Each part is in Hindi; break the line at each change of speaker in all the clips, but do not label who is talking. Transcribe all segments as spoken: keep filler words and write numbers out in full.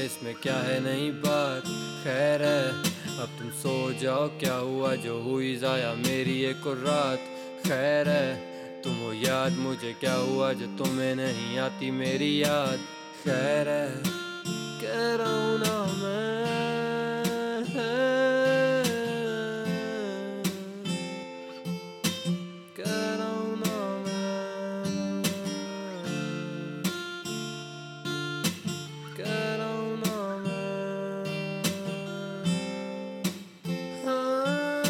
इसमें क्या है नई बात। खैर है अब तुम सो जाओ, क्या हुआ जो हुई जाया मेरी एक और रात। खैर है तुम हो याद मुझे, क्या हुआ जो तुम्हें नहीं आती मेरी याद। खैर है कह रहा हूँ ना मैं, कह रहा हूँ ना मैं, कह रहा हूँ ना मैं। हाँ,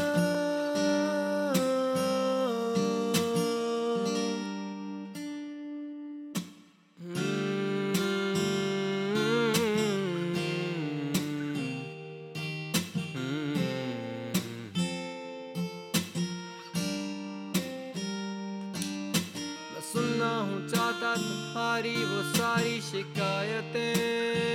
मैं सुनना हूँ चाहता तुम्हारी वो सारी शिकायतें,